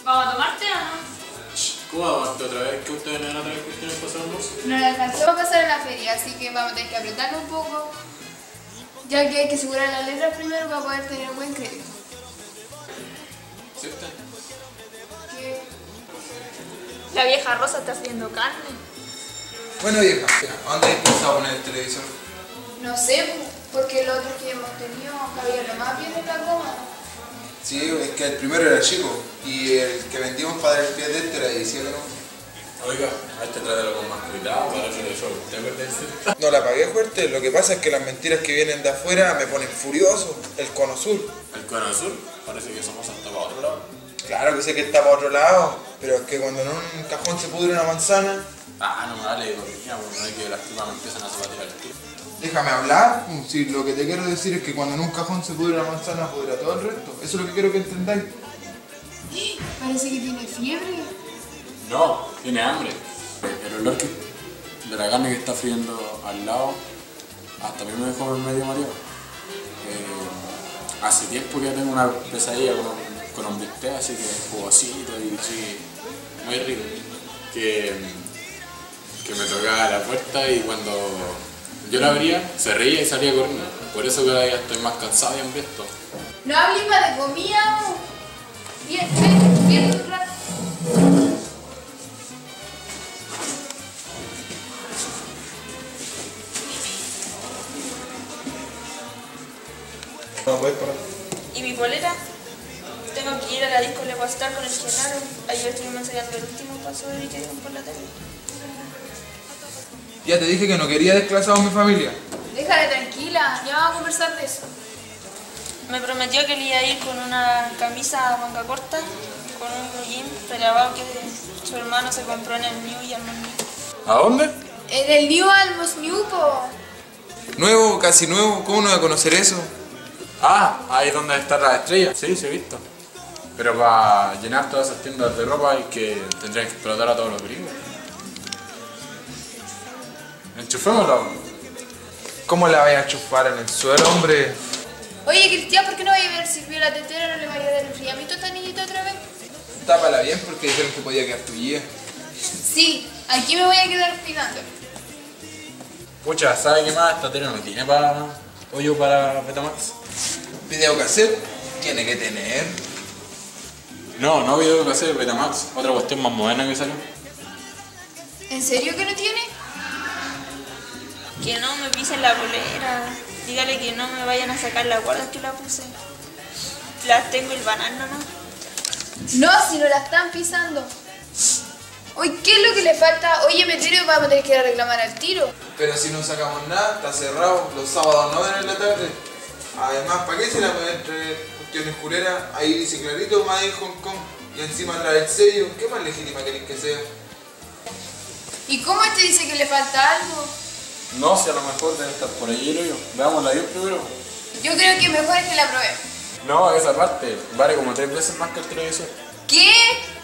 ¿Vamos a tomarte o no? ¿Cómo aguanto otra vez? ¿Que ustedes no van a traer cuestiones para hacer almuerzo? No le alcanzó a pasar en la feria, así que vamos a tener que apretarlo un poco, ya que hay que asegurar las letras primero para poder tener buen crédito. ¿Cierto? ¿Qué? La vieja Rosa está haciendo carne. Bueno, vieja, ¿a dónde hay pensado poner el televisor? No sé, porque los otros que hemos tenido cabía lo más bien en la cama. Sí, es que el primero era chico y el que vendimos para el pie de este era 17, ¿no? Oiga, a este trátelo con más cuidado para hacer eso. ¿Te acuerdas? No la pagué fuerte, lo que pasa es que las mentiras que vienen de afuera me ponen furioso. El cono sur. ¿El cono sur? Parece que somos hasta para otro lado. Claro que sé que está para otro lado, pero es que cuando en un cajón se pudre una manzana... Ah, no me vale, corrigía, porque no hay que las primas me empiezan a zapatear el tío. Déjame hablar, si lo que te quiero decir es que cuando en un cajón se pudre una manzana, pudre todo el resto. Eso es lo que quiero que entendáis. Parece que tiene fiebre. No, tiene hambre. El olor de la carne que está friendo al lado, hasta a mí me dejó medio mareado. Hace tiempo que ya tengo una pesadilla con un bistec, así que jugosito y sí, muy rico. Que me tocaba la puerta y cuando yo la abría, se reía y salía corriendo. Por eso cada día estoy más cansado y hambriento. No hables más de comida. Bien, bien, un rato. No, voy para... ¿Y mi polera? Tengo que ir a la disco Le Guastar con el Genaro. Ayer estuvimos ensayando el último paso de Villegas por la tele. Ya te dije que no quería desclasado a mi familia. Déjala tranquila, ya vamos a conversar de eso. Me prometió que le iba a ir con una camisa manga corta, con un blue jean prelavado que su hermano se compró en el New y al New. ¿A dónde? En el New Almos New, po. Nuevo, casi nuevo, ¿cómo no va a conocer eso? Ah, ahí es donde están las estrellas. Sí, sí he visto. Pero para llenar todas esas tiendas de ropa hay que tendrían que explotar a todos los gringos. Enchufémoslo. ¿Cómo la vaya a chufar en el suelo, hombre? Oye, Cristian, ¿por qué no vaya a ver si sirvió la tetera? ¿No le vaya a dar enfriamiento a esta niñita otra vez? Tápala bien porque dijeron que podía quedar tu guía. Sí, aquí me voy a quedar cuidando. Pucha, ¿sabe qué más? Esta tele no tiene para hoyo para Betamax. Videocassette tiene que tener. No, no video que hacer Betamax. Otra cuestión más moderna que salió. ¿En serio que no tiene? Que no me pisen la polera. Dígale que no me vayan a sacar la guarda que la puse. Las tengo el banano, ¿no? No, si no la están pisando. Oye, ¿qué es lo que le falta? Oye, Meterio, vamos a tener que ir a reclamar al tiro. Pero si no sacamos nada, está cerrado. Los sábados no ven en la tarde. Además, ¿para qué se la pueden traer cuestiones culeras? Ahí dice clarito, Made in Hong Kong. Y encima trae el sello. ¿Qué más legítima queréis que sea? ¿Y cómo este dice que le falta algo? No, si a lo mejor debe estar por ahí el hoyo. Veámosla bien primero. Yo creo que mejor es que la probemos. No, esa parte vale como 3 veces más que el televisor. ¿Qué?